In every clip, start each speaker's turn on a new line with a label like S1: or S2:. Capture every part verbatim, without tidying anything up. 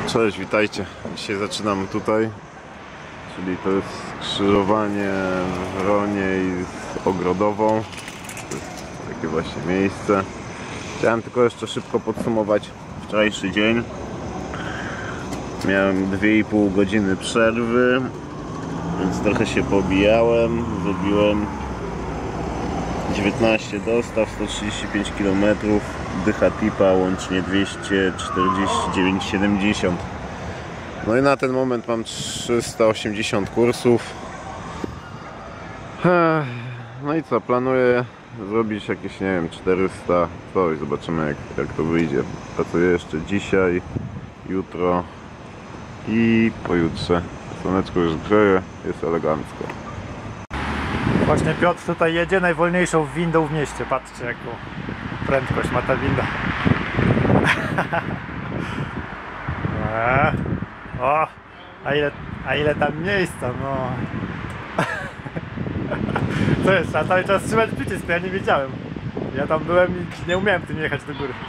S1: Cześć, witajcie. Dzisiaj zaczynamy tutaj, czyli to jest skrzyżowanie w Wroniej z Ogrodową. To jest takie właśnie miejsce. Chciałem tylko jeszcze szybko podsumować wczorajszy dzień. Miałem dwie i pół godziny przerwy, więc trochę się pobijałem. Zrobiłem dziewiętnaście dostaw, sto trzydzieści pięć kilometrów, dycha tipa łącznie dwieście czterdzieści dziewięć siedemdziesiąt. No i na ten moment mam trzysta osiemdziesiąt kursów. No i co, planuję zrobić jakieś, nie wiem, czterysta coś, zobaczymy jak, jak to wyjdzie. Pracuję jeszcze dzisiaj, jutro i pojutrze. Słoneczko już grzeje, jest elegancko.
S2: Właśnie Piotr tutaj jedzie najwolniejszą windą w mieście. Patrzcie, jaką prędkość ma ta winda. O, a ile, a ile tam miejsca, no. Co jest, trzeba cały czas trzymać przycisk, to ja nie wiedziałem. Ja tam byłem i nie umiałem tym jechać do góry.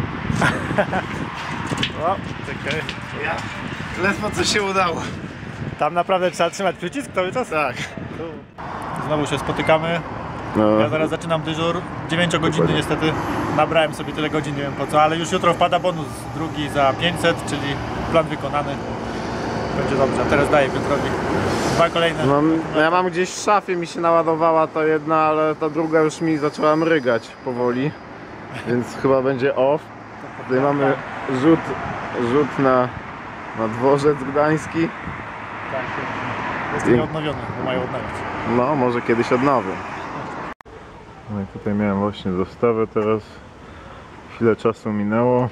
S2: O, czekaj.
S1: Ja ledwo co się udało.
S2: Tam naprawdę trzeba trzymać przycisk cały czas?
S1: Tak.
S2: Znowu się spotykamy.
S1: No.
S2: Ja zaraz zaczynam dyżur. dziewięciogodzinny niestety. Nabrałem sobie tyle godzin, nie wiem po co, ale już jutro wpada bonus drugi za pięćset, czyli plan wykonany. Będzie dobrze. A teraz daję Piotrowi dwa kolejne.
S1: Mam, ja mam gdzieś w szafie, mi się naładowała ta jedna, ale ta druga już mi zaczęła mrygać powoli. Więc chyba będzie off. Tutaj mamy rzut, rzut na, na dworzec gdański.
S2: Tak, jest nieodnowiony, bo mają odnawiać.
S1: No, może kiedyś odnowię. No i tutaj miałem właśnie dostawę teraz. Chwilę czasu minęło.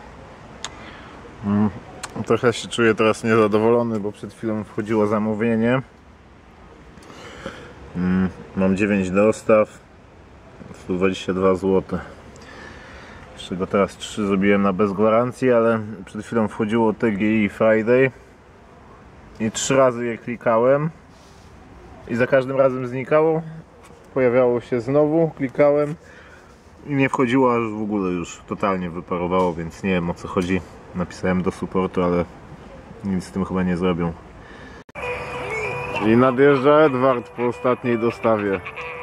S1: Mm, trochę się czuję teraz niezadowolony, bo przed chwilą wchodziło zamówienie. Mm, mam dziewięć dostaw, sto dwadzieścia dwa złote. Z czego teraz trzy zrobiłem na bez gwarancji, ale przed chwilą wchodziło T G I Friday. I trzy razy je klikałem. I za każdym razem znikało. Pojawiało się znowu, klikałem i nie wchodziło, aż w ogóle już totalnie wyparowało, więc nie wiem o co chodzi. Napisałem do supportu, ale nic z tym chyba nie zrobią. I nadjeżdża Edward po ostatniej dostawie.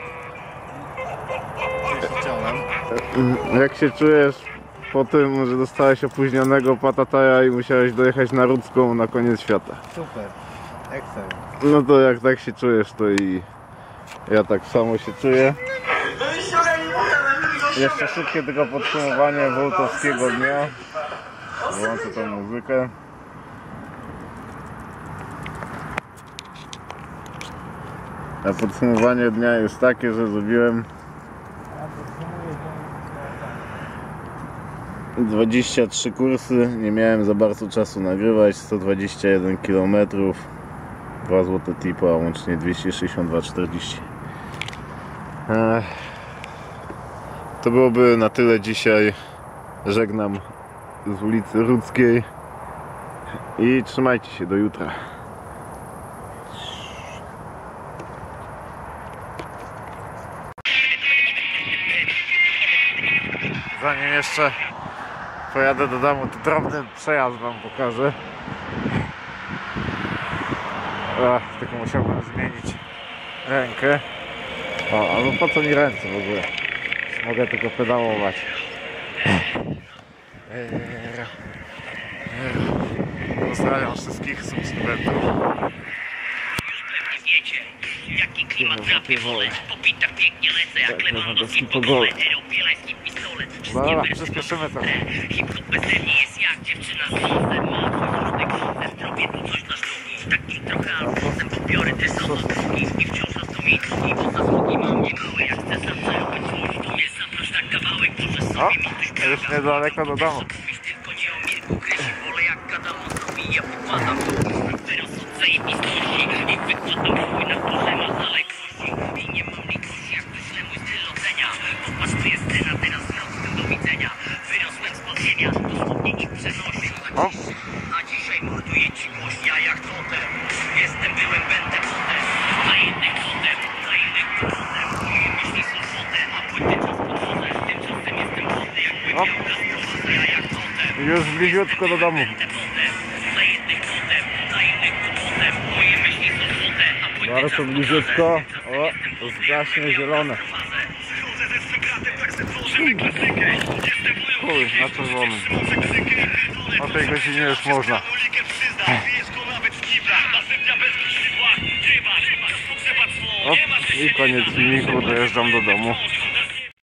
S1: Jak się czujesz po tym, że dostałeś opóźnionego patataja i musiałeś dojechać na Rudzką na koniec świata?
S3: Super, excellent.
S1: No to jak tak się czujesz, to i ja tak samo się czuję. Jeszcze szybkie tylko podsumowanie wołtowskiego dnia. Włączę tą muzykę. A podsumowanie dnia jest takie, że zrobiłem dwadzieścia trzy kursy, nie miałem za bardzo czasu nagrywać, sto dwadzieścia jeden kilometrów, dwa złote tipa, łącznie dwieście sześćdziesiąt dwa czterdzieści. To byłoby na tyle dzisiaj. Żegnam z ulicy Rudzkiej i trzymajcie się do jutra. Zanim jeszcze pojadę do domu, to drobny przejazd wam pokażę. Ach, tylko musiałbym zmienić rękę. O, albo po co mi ręce w ogóle? Mogę tylko pedałować. Pozdrawiam wszystkich subskrybentów.
S4: Wiecie, jaki klimat drapie wolę. Popita pięknie lecę jak Lewandowski po
S1: gole.
S4: gole. Europejski pistolet.
S1: Dobra, przyspieszymy trochę.
S4: Hip-hop bezemnie jest jak dziewczyna z losem. Ma różny koncert, robię tu coś dla sztuki. Takim trochę alfonsem pobiorę te są i wciąż raz to mi drugi, bo zasługi mam nie małe. Jak chcę sam zarobić coś, to mnie zaproś na kawałek. Może sobie mi ktoś
S1: już niedaleko do domu.
S4: Mówisz tylko nie o milku, kreśli wolę jak gadam o sobie. Ja popadam tu, teraz od zajebistości i wykładam swój na torze ma zaległości. I nie mam litości, jak wyślę mój styl ocenia. Popatrz, tu jest scena, teraz wracam do widzenia. Wyrosłem z podziemia, dosłownie ich przenosił. A dzisiaj morduję ci głośnia jak totem. Jestem, byłem, będę potem. Na innych potem, na innych potem. Moje myśli są potem, a płyty czas podchodzę. Tymczasem jestem wodny, jakby miał gaz, prowadzę ja jak totem.
S1: Już bliziutko do domu.
S4: Będę potem.
S1: Bardzo bliziutko. O, zgaśnie zielone.
S5: Chuj, na czerwonym. O tej godzinie już można. O, i koniec filmiku, dojeżdżam do domu.